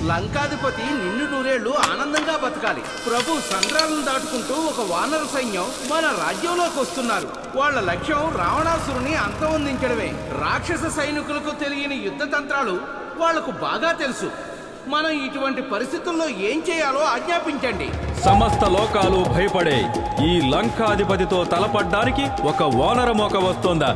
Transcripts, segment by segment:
లంకాధిపతి నిన్ను నూరేళ్లు ఆనందంగా బతకాలి. ప్రభు సంద్రాలను దాటుకుంటూ ఒక వానర సైన్యం మన రాజ్యంలోకి వస్తున్నారు. వాళ్ళ లక్ష్యం రావణాసురుని అంతమొందించడమే. రాక్షస సైనికులకు తెలియని యుద్ధ తంత్రాలు వాళ్లకు బాగా తెలుసు. మనం ఇటువంటి పరిస్థితుల్లో ఏం చేయాలో ఆజ్ఞాపించండి. సమస్త లోకాలు భయపడే ఈ లంకాధిపతితో తలపడ్డానికి ఒక వానర మోక వస్తోందా?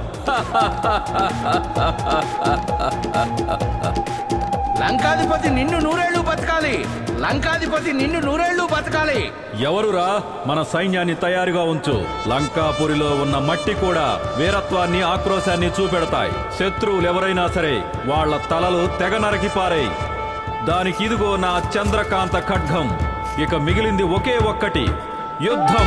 లంకాధిపతి నిన్ను నూరేళ్లు బతకాలి. లంకాధిపతి నిన్ను నూరేళ్లు బతకాలి. ఎవరురా? మన సైన్యాన్ని తయారుగా ఉంచు. లంకాపురిలో ఉన్న మట్టి కూడా వీరత్వాన్ని ఆక్రోశాన్ని చూపెడతాయి. శత్రువులు ఎవరైనా సరే వాళ్ల తలలు తెగ నరికి పారేయ్. దానికి ఇదిగో నా చంద్రకాంత ఖడ్గం. ఇక మిగిలింది ఒకే ఒక్కటి, యుద్ధం.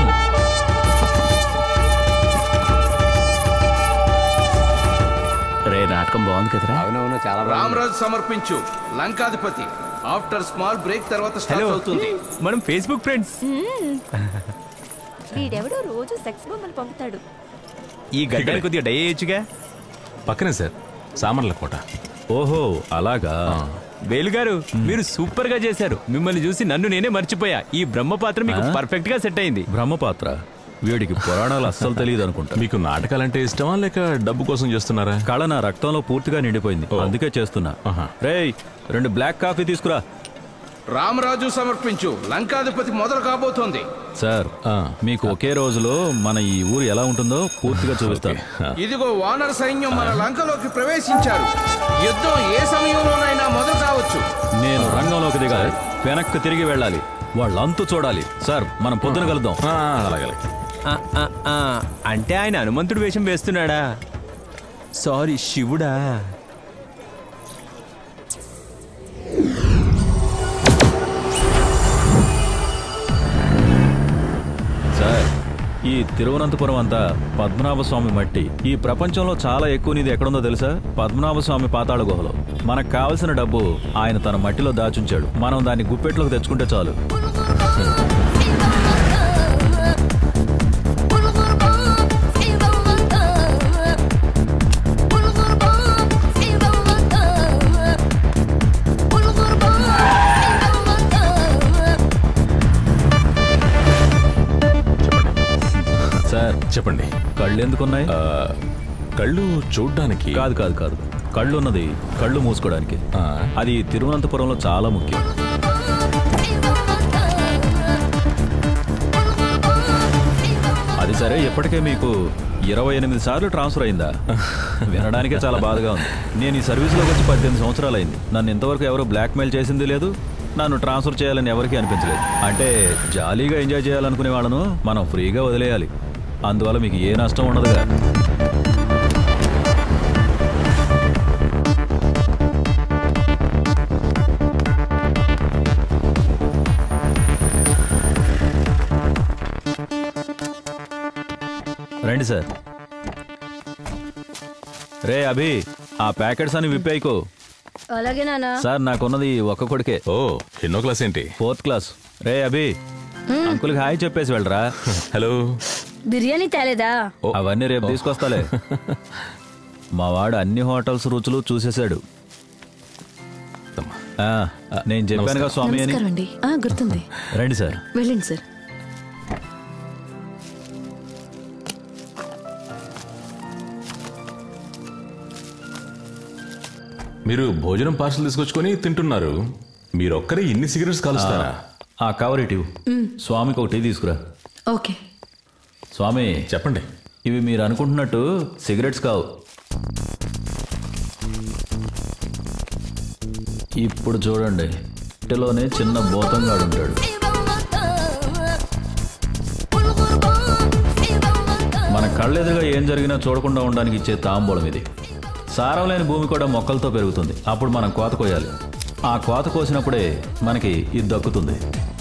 రే నాటకం బాగుంది కదరా? అవునవును, చాలా రామరాజు సమర్పించు. లంకాధిపతి ఆఫ్టర్ స్మాల్ బ్రేక్ తర్వాత స్టార్ట్ అవుతుంది. మనం ఫేస్బుక్ ఫ్రెండ్స్. వీడెవడో రోజు సెక్స్ బొమ్మలు పంపుతాడు. ఈ గడ్డ కొద్దిగా డై చేయొచ్చుగా. పక్కనే సార్, సామర్ల కోట. ఓహో అలాగా. వేలుగారు మీరు సూపర్ గా చేశారు. మిమ్మల్ని చూసి నన్ను నేనే మర్చిపోయా. ఈ బ్రహ్మపాత్ర మీకు పర్ఫెక్ట్ గా సెట్ అయింది. బ్రహ్మపాత్ర వీడికి పురాణాలు అస్సలు తెలియదు అనుకుంటా. మీకు నాటకాలంటే ఇష్టమా లేక డబ్బు కోసం చేస్తున్నారా? కళ నా రక్తంలో పూర్తిగా నిండిపోయింది, అందుకే చేస్తున్నా. రేయ్ 2 బ్లాక్ కాఫీ తీసుకురా. రామరాజు సమర్పించు. లంకాధిపతి మొదలు కాబోతోంది. సార్ మీకు ఒకే రోజులో మన ఈ ఊరు ఎలా ఉంటుందో పూర్తిగా చూపిస్తాను. ఇదిగో వానర సైన్యం మన లంకలోకి ప్రవేశించారు. యుద్ధం ఏ సమయంలోనైనా మొదలు కావచ్చు. నేను రంగంలోకి దిగాలి, వెనక్కి తిరిగి వెళ్ళాలి, వాళ్ళంతు చూడాలి. సార్ మనం పొద్దున కలుద్దాం. అలాగే. అంటే ఆయన హనుమంతుడు వేషం వేస్తున్నాడా? సారీ, శివుడా? సార్ ఈ తిరువనంతపురం అంతా పద్మనాభస్వామి మట్టి. ఈ ప్రపంచంలో చాలా ఎక్కువ నిధి ఎక్కడుందో తెలుసా? పద్మనాభస్వామి పాతాళ గుహలో. మనకు కావలసిన డబ్బు ఆయన తన మట్టిలో దాచుంచాడు. మనం దాన్ని గుప్పెట్లోకి తెచ్చుకుంటే చాలు. సార్ చెప్పండి. కళ్ళు ఎందుకున్నాయి? కళ్ళు చూడ్డానికి కాదు కాదు కాదు, కళ్ళు ఉన్నది కళ్ళు మూసుకోవడానికి. అది తిరువనంతపురంలో చాలా ముఖ్యం. అది సరే, ఇప్పటికే మీకు 28 సార్లు ట్రాన్స్ఫర్ అయిందా? వినడానికే చాలా బాధగా ఉంది. నేను ఈ సర్వీస్లోకి వచ్చి 18 సంవత్సరాలు అయింది. నన్ను ఇంతవరకు ఎవరు బ్లాక్మెయిల్ చేసింది లేదు, నన్ను ట్రాన్స్ఫర్ చేయాలని ఎవరికీ అనిపించలేదు. అంటే జాలీగా ఎంజాయ్ చేయాలనుకునే వాళ్ళను మనం ఫ్రీగా వదిలేయాలి. అందువల్ల మీకు ఏ నష్టం ఉండదుగా. రండి సార్. రే అభి, ఆ ప్యాకెట్స్ అని విప్పేయకో. అలాగే నాన్న. సార్ నాకున్నది ఒక్క కొడుకే. ఓ, ఎన్నో క్లాస్ ఏంటి? 4th class. రే అభి, అంకుల్కి హాయ్ చెప్పేసి వెళ్ళరా. హలో. బిర్యానీ తేలేదా? అవన్నీ రేపు తీసుకొస్తాలే. మా వాడు అన్ని హోటల్స్ రుచులు చూసేశాడు. నేను చెప్పానుగా స్వామి అని. గుర్తుంది. రండి సార్. వెళ్ళండి సార్. మీరు భోజనం పార్సల్ తీసుకొచ్చుకొని తింటున్నారు. మీరొక్కరే ఇన్ని సిగరెట్స్ కాలుస్తారా? ఆ కవర్ ఇటు స్వామికి ఒకటి తీసుకురా. ఓకే స్వామి. చెప్పండి. ఇవి మీరు అనుకుంటున్నట్టు సిగరెట్స్ కావు. ఇప్పుడు చూడండి, ఇంటిలోనే చిన్న బోతంగాడు ఉంటాడు. మన కళ్ళెదురుగా ఏం జరిగినా చూడకుండా ఉండడానికి ఇచ్చే తాంబూలం ఇది. సారం లేని భూమి కూడా మొక్కలతో పెరుగుతుంది. అప్పుడు మనం కోత కోయాలి. ఆ కోత కోసినప్పుడే మనకి ఇది దక్కుతుంది.